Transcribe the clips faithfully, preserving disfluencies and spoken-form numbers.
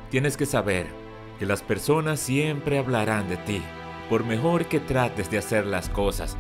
Tienes que saber que las personas siempre hablarán de ti, por mejor que trates de hacer las cosas.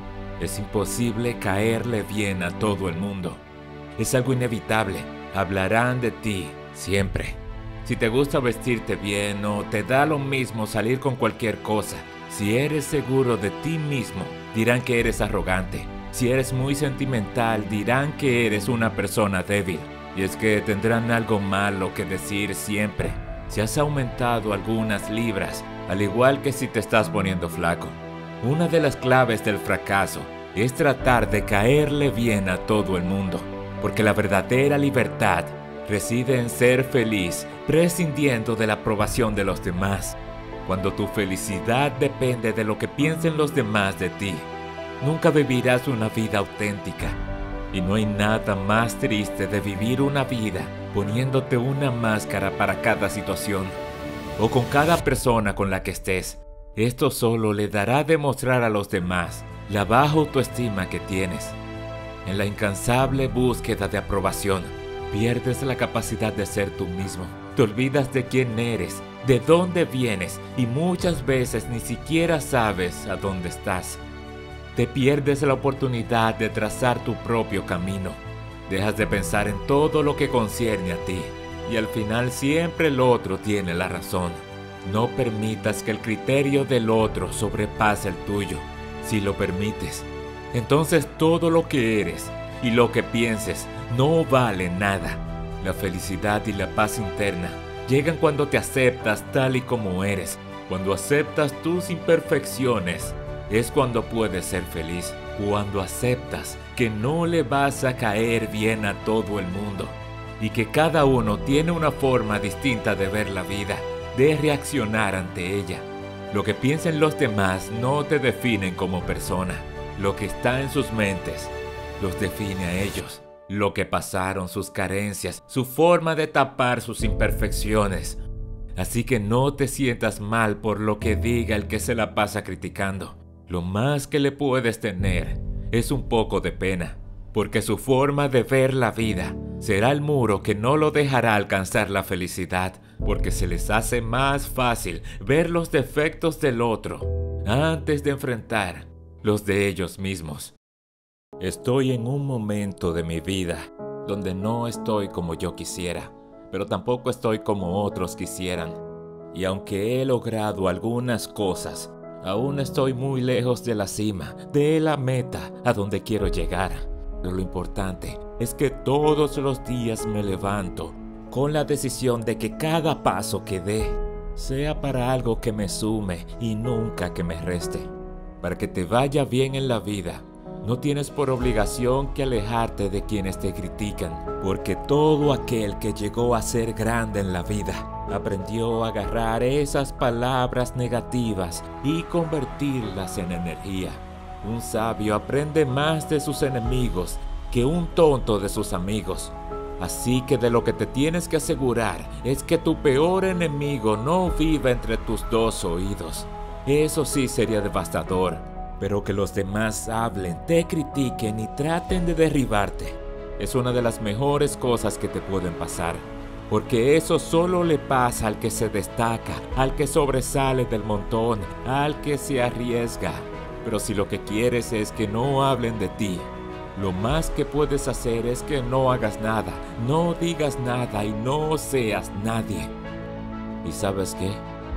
Es imposible caerle bien a todo el mundo. Es algo inevitable. Hablarán de ti siempre. Si te gusta vestirte bien o te da lo mismo salir con cualquier cosa, si eres seguro de ti mismo, dirán que eres arrogante. Si eres muy sentimental, dirán que eres una persona débil. Y es que tendrán algo malo que decir siempre. Si has aumentado algunas libras, al igual que si te estás poniendo flaco. Una de las claves del fracaso es tratar de caerle bien a todo el mundo, porque la verdadera libertad reside en ser feliz, prescindiendo de la aprobación de los demás. Cuando tu felicidad depende de lo que piensen los demás de ti, nunca vivirás una vida auténtica. Y no hay nada más triste de vivir una vida poniéndote una máscara para cada situación o con cada persona con la que estés. Esto solo le dará a demostrar a los demás la baja autoestima que tienes. En la incansable búsqueda de aprobación, pierdes la capacidad de ser tú mismo. Te olvidas de quién eres, de dónde vienes y muchas veces ni siquiera sabes a dónde estás. Te pierdes la oportunidad de trazar tu propio camino. Dejas de pensar en todo lo que concierne a ti y al final siempre el otro tiene la razón. No permitas que el criterio del otro sobrepase el tuyo. Si lo permites, entonces todo lo que eres y lo que pienses no vale nada. La felicidad y la paz interna llegan cuando te aceptas tal y como eres. Cuando aceptas tus imperfecciones, es cuando puedes ser feliz. Cuando aceptas que no le vas a caer bien a todo el mundo y que cada uno tiene una forma distinta de ver la vida, de reaccionar ante ella. Lo que piensen los demás no te definen como persona. Lo que está en sus mentes los define a ellos. Lo que pasaron, sus carencias, su forma de tapar sus imperfecciones. Así que no te sientas mal por lo que diga el que se la pasa criticando. Lo más que le puedes tener es un poco de pena, porque su forma de ver la vida será el muro que no lo dejará alcanzar la felicidad, porque se les hace más fácil ver los defectos del otro antes de enfrentar los de ellos mismos. Estoy en un momento de mi vida donde no estoy como yo quisiera, pero tampoco estoy como otros quisieran. Y aunque he logrado algunas cosas, aún estoy muy lejos de la cima, de la meta a donde quiero llegar. Pero lo importante es que todos los días me levanto con la decisión de que cada paso que dé sea para algo que me sume y nunca que me reste. Para que te vaya bien en la vida, no tienes por obligación que alejarte de quienes te critican, porque todo aquel que llegó a ser grande en la vida aprendió a agarrar esas palabras negativas y convertirlas en energía. Un sabio aprende más de sus enemigos que un tonto de sus amigos. Así que de lo que te tienes que asegurar es que tu peor enemigo no viva entre tus dos oídos. Eso sí sería devastador, pero que los demás hablen, te critiquen y traten de derribarte es una de las mejores cosas que te pueden pasar. Porque eso solo le pasa al que se destaca, al que sobresale del montón, al que se arriesga. Pero si lo que quieres es que no hablen de ti, lo más que puedes hacer es que no hagas nada, no digas nada y no seas nadie. ¿Y sabes qué?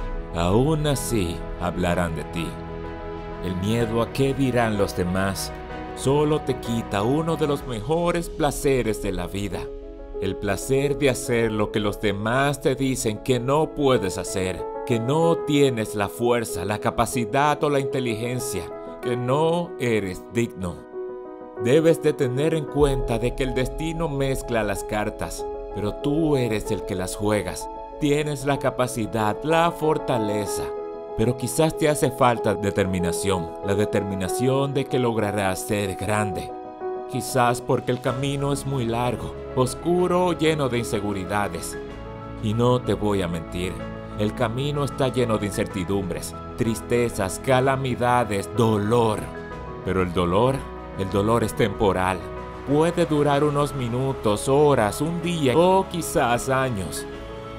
Aún así hablarán de ti. El miedo a qué dirán los demás solo te quita uno de los mejores placeres de la vida. El placer de hacer lo que los demás te dicen que no puedes hacer, que no tienes la fuerza, la capacidad o la inteligencia, que no eres digno. Debes de tener en cuenta de que el destino mezcla las cartas, pero tú eres el que las juegas. Tienes la capacidad, la fortaleza, pero quizás te hace falta determinación, la determinación de que lograrás ser grande. Quizás porque el camino es muy largo, oscuro, lleno de inseguridades. Y no te voy a mentir, el camino está lleno de incertidumbres, tristezas, calamidades, dolor. Pero el dolor, el dolor es temporal. Puede durar unos minutos, horas, un día o quizás años.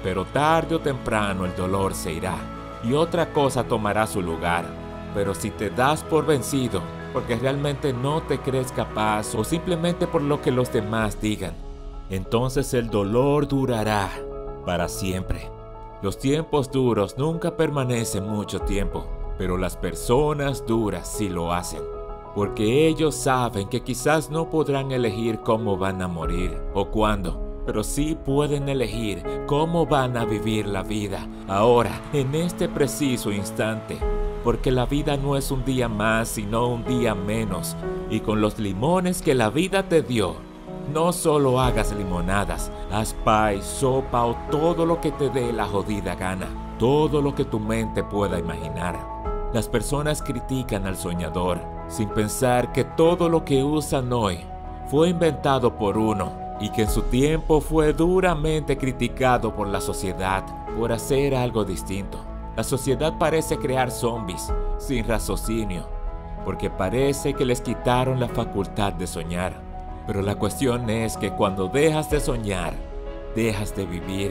pero tarde o temprano el dolor se irá y otra cosa tomará su lugar. Pero si te das por vencido, porque realmente no te crees capaz o simplemente por lo que los demás digan, entonces el dolor durará para siempre. Los tiempos duros nunca permanecen mucho tiempo, pero las personas duras sí lo hacen, porque ellos saben que quizás no podrán elegir cómo van a morir o cuándo, pero sí pueden elegir cómo van a vivir la vida ahora, en este preciso instante. Porque la vida no es un día más, sino un día menos. Y con los limones que la vida te dio, no solo hagas limonadas, haz pie, sopa o todo lo que te dé la jodida gana. Todo lo que tu mente pueda imaginar. Las personas critican al soñador, sin pensar que todo lo que usan hoy fue inventado por uno y que en su tiempo fue duramente criticado por la sociedad por hacer algo distinto. La sociedad parece crear zombies sin raciocinio, porque parece que les quitaron la facultad de soñar. Pero la cuestión es que cuando dejas de soñar, dejas de vivir.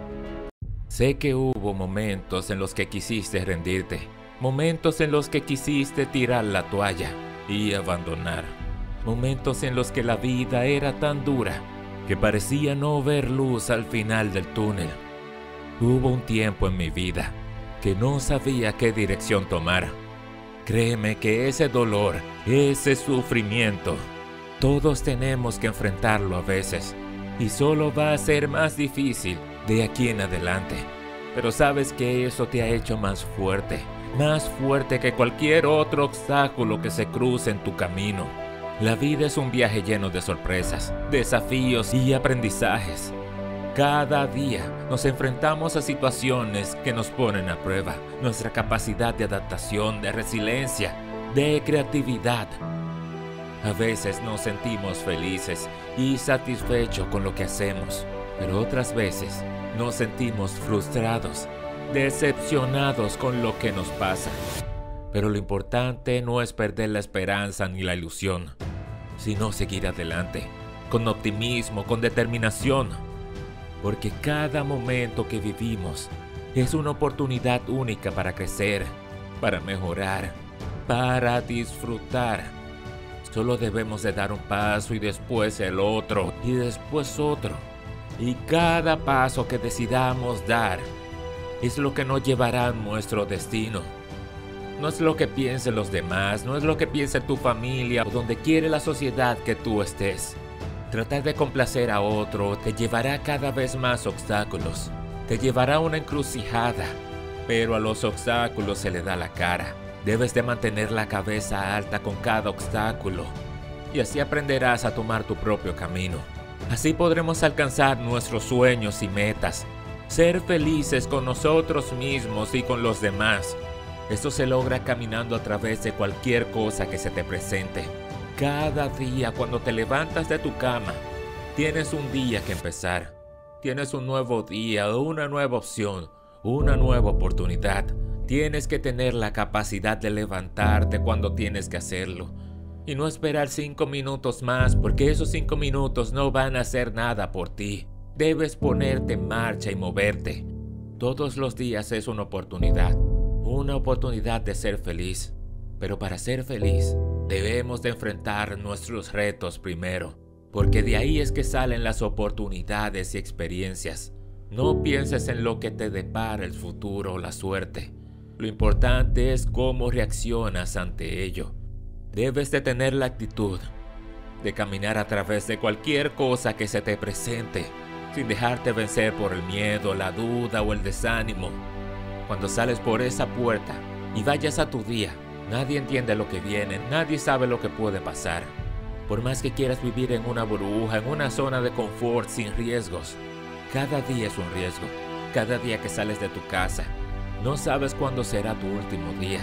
Sé que hubo momentos en los que quisiste rendirte, momentos en los que quisiste tirar la toalla y abandonar, momentos en los que la vida era tan dura que parecía no ver luz al final del túnel. Hubo un tiempo en mi vida que no sabía qué dirección tomar. Créeme que ese dolor, ese sufrimiento, todos tenemos que enfrentarlo a veces, y solo va a ser más difícil de aquí en adelante. Pero sabes que eso te ha hecho más fuerte, más fuerte que cualquier otro obstáculo que se cruce en tu camino. La vida es un viaje lleno de sorpresas, desafíos y aprendizajes. Cada día nos enfrentamos a situaciones que nos ponen a prueba nuestra capacidad de adaptación, de resiliencia, de creatividad. A veces nos sentimos felices y satisfechos con lo que hacemos, pero otras veces nos sentimos frustrados, decepcionados con lo que nos pasa. Pero lo importante no es perder la esperanza ni la ilusión, sino seguir adelante, con optimismo, con determinación. Porque cada momento que vivimos es una oportunidad única para crecer, para mejorar, para disfrutar. Solo debemos de dar un paso y después el otro y después otro. Y cada paso que decidamos dar es lo que nos llevará a nuestro destino. No es lo que piensen los demás, no es lo que piense tu familia o donde quiere la sociedad que tú estés. Tratar de complacer a otro te llevará cada vez más obstáculos, te llevará a una encrucijada, pero a los obstáculos se le da la cara. Debes de mantener la cabeza alta con cada obstáculo y así aprenderás a tomar tu propio camino. Así podremos alcanzar nuestros sueños y metas, ser felices con nosotros mismos y con los demás. Esto se logra caminando a través de cualquier cosa que se te presente. Cada día cuando te levantas de tu cama, tienes un día que empezar. Tienes un nuevo día, una nueva opción, una nueva oportunidad. Tienes que tener la capacidad de levantarte cuando tienes que hacerlo. Y no esperar cinco minutos más, porque esos cinco minutos no van a hacer nada por ti. Debes ponerte en marcha y moverte. Todos los días es una oportunidad, una oportunidad de ser feliz. Pero para ser feliz, debemos de enfrentar nuestros retos primero, porque de ahí es que salen las oportunidades y experiencias. No pienses en lo que te depara el futuro o la suerte. Lo importante es cómo reaccionas ante ello. Debes de tener la actitud de caminar a través de cualquier cosa que se te presente, sin dejarte vencer por el miedo, la duda o el desánimo. Cuando sales por esa puerta y vayas a tu día, nadie entiende lo que viene, nadie sabe lo que puede pasar. Por más que quieras vivir en una burbuja, en una zona de confort sin riesgos, cada día es un riesgo. Cada día que sales de tu casa, no sabes cuándo será tu último día.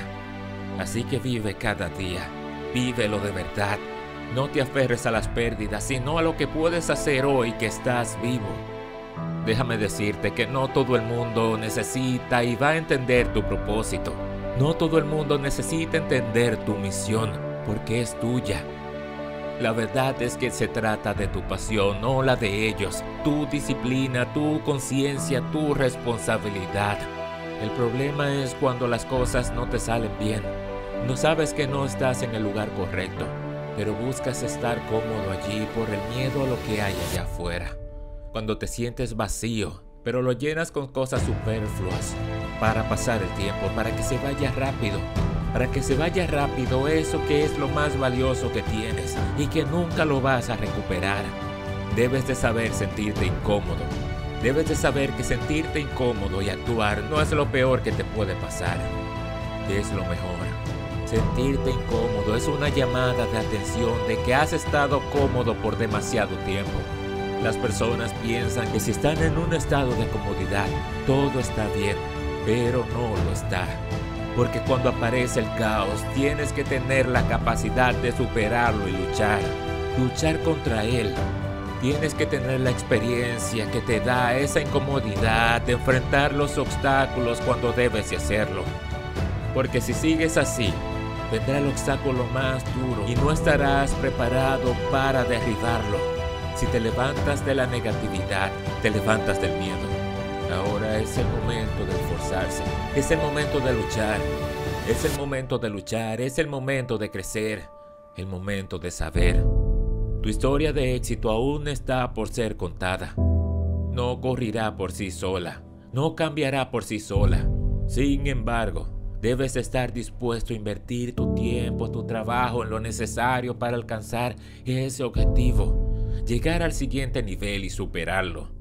Así que vive cada día, vívelo de verdad. No te aferres a las pérdidas, sino a lo que puedes hacer hoy que estás vivo. Déjame decirte que no todo el mundo necesita y va a entender tu propósito. No todo el mundo necesita entender tu misión, porque es tuya. La verdad es que se trata de tu pasión, no la de ellos. Tu disciplina, tu conciencia, tu responsabilidad. El problema es cuando las cosas no te salen bien. No sabes que no estás en el lugar correcto, pero buscas estar cómodo allí por el miedo a lo que hay allá afuera. Cuando te sientes vacío, pero lo llenas con cosas superfluas para pasar el tiempo, para que se vaya rápido. Para que se vaya rápido eso que es lo más valioso que tienes y que nunca lo vas a recuperar. Debes de saber sentirte incómodo. Debes de saber que sentirte incómodo y actuar no es lo peor que te puede pasar. Es lo mejor. Sentirte incómodo es una llamada de atención de que has estado cómodo por demasiado tiempo. Las personas piensan que si están en un estado de comodidad, todo está bien, pero no lo está. Porque cuando aparece el caos, tienes que tener la capacidad de superarlo y luchar. Luchar contra él. Tienes que tener la experiencia que te da esa incomodidad de enfrentar los obstáculos cuando debes de hacerlo. Porque si sigues así, vendrá el obstáculo más duro y no estarás preparado para derribarlo. Si te levantas de la negatividad, te levantas del miedo. Ahora es el momento de esforzarse, es el momento de luchar, es el momento de luchar, es el momento de crecer, el momento de saber. Tu historia de éxito aún está por ser contada. No correrá por sí sola, no cambiará por sí sola. Sin embargo, debes estar dispuesto a invertir tu tiempo, tu trabajo en lo necesario para alcanzar ese objetivo, llegar al siguiente nivel y superarlo.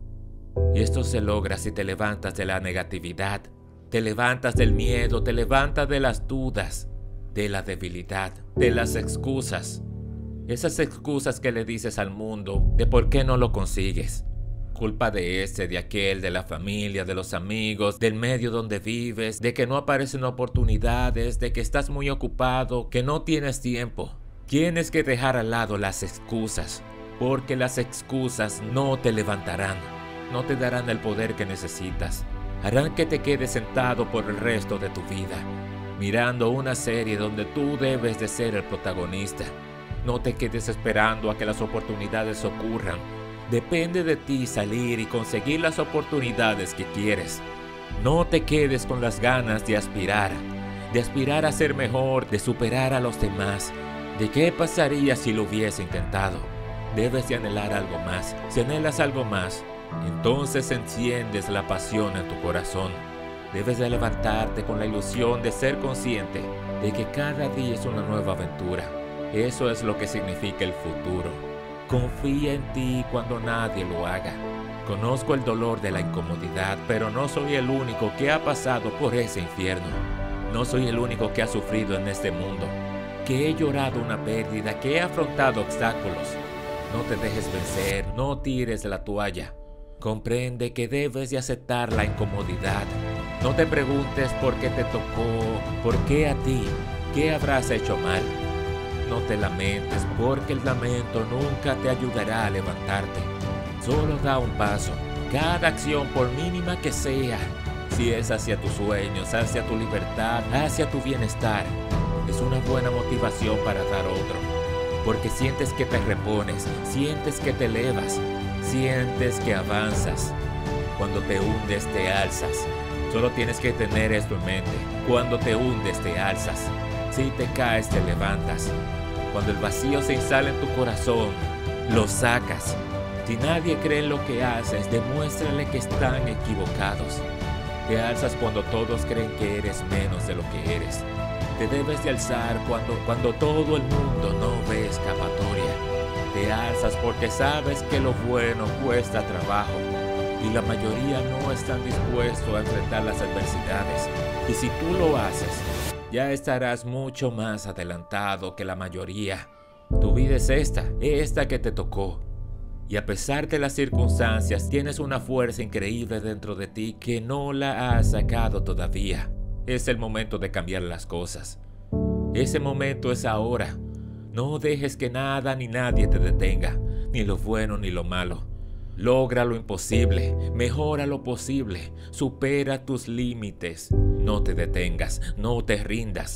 Y esto se logra si te levantas de la negatividad, te levantas del miedo, te levantas de las dudas, de la debilidad, de las excusas. Esas excusas que le dices al mundo de por qué no lo consigues. Culpa de ese, de aquel, de la familia, de los amigos, del medio donde vives, de que no aparecen oportunidades, de que estás muy ocupado, que no tienes tiempo. Tienes que dejar al lado las excusas, porque las excusas no te levantarán. No te darán el poder que necesitas. Harán que te quedes sentado por el resto de tu vida, mirando una serie donde tú debes de ser el protagonista. No te quedes esperando a que las oportunidades ocurran. Depende de ti salir y conseguir las oportunidades que quieres. No te quedes con las ganas de aspirar, de aspirar a ser mejor, de superar a los demás. ¿De qué pasaría si lo hubiese intentado? Debes de anhelar algo más. Si anhelas algo más, entonces enciendes la pasión en tu corazón. Debes de levantarte con la ilusión de ser consciente de que cada día es una nueva aventura. Eso es lo que significa el futuro. Confía en ti cuando nadie lo haga. Conozco el dolor de la incomodidad, pero no soy el único que ha pasado por ese infierno. No soy el único que ha sufrido en este mundo, que he llorado una pérdida, que he afrontado obstáculos. No te dejes vencer, no tires la toalla. Comprende que debes de aceptar la incomodidad. No te preguntes por qué te tocó, por qué a ti, qué habrás hecho mal. No te lamentes, porque el lamento nunca te ayudará a levantarte. Solo da un paso, cada acción por mínima que sea, si es hacia tus sueños, hacia tu libertad, hacia tu bienestar, es una buena motivación para dar otro. Porque sientes que te repones, sientes que te elevas, sientes que avanzas. Cuando te hundes, te alzas. Solo tienes que tener esto en mente. Cuando te hundes, te alzas. Si te caes, te levantas. Cuando el vacío se instala en tu corazón, lo sacas. Si nadie cree en lo que haces, demuéstrale que están equivocados. Te alzas cuando todos creen que eres menos de lo que eres. Te debes de alzar cuando, cuando todo el mundo no ve escapatoria. Te alzas porque sabes que lo bueno cuesta trabajo y la mayoría no están dispuestos a enfrentar las adversidades. Y si tú lo haces, ya estarás mucho más adelantado que la mayoría. Tu vida es esta, esta que te tocó. Y a pesar de las circunstancias, tienes una fuerza increíble dentro de ti que no la has sacado todavía. Es el momento de cambiar las cosas. Ese momento es ahora. No dejes que nada ni nadie te detenga, ni lo bueno ni lo malo. Logra lo imposible, mejora lo posible, supera tus límites. No te detengas, no te rindas.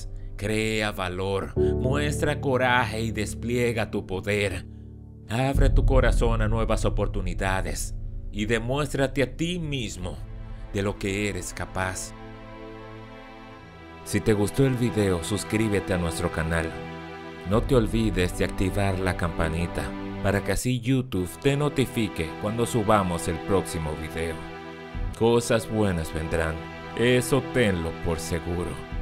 Crea valor, muestra coraje y despliega tu poder. Abre tu corazón a nuevas oportunidades y demuéstrate a ti mismo de lo que eres capaz. Si te gustó el video, suscríbete a nuestro canal. No te olvides de activar la campanita para que así YouTube te notifique cuando subamos el próximo video. Cosas buenas vendrán, eso tenlo por seguro.